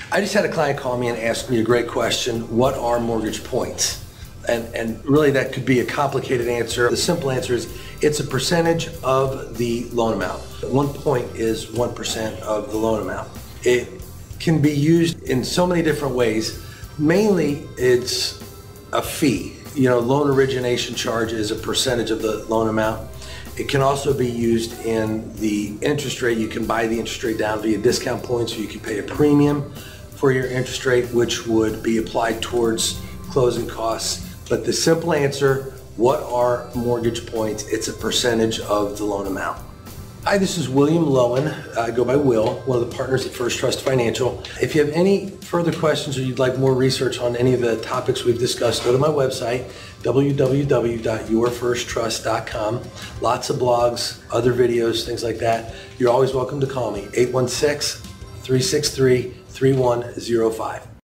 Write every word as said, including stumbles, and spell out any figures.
I just had a client call me and ask me a great question. What are mortgage points? And, and really that could be a complicated answer. The simple answer is it's a percentage of the loan amount. One point is one percent of the loan amount. It can be used in so many different ways. Mainly it's a fee. You know, loan origination charge is a percentage of the loan amount. It can also be used in the interest rate. You can buy the interest rate down via discount points, or you can pay a premium for your interest rate, which would be applied towards closing costs. But the simple answer, what are mortgage points? It's a percentage of the loan amount. Hi, this is William Lowen. I go by Will, one of the partners at First Trust Financial. If you have any further questions or you'd like more research on any of the topics we've discussed, go to my website, w w w dot your first trust dot com. Lots of blogs, other videos, things like that. You're always welcome to call me, eight one six, three six three, three one zero five.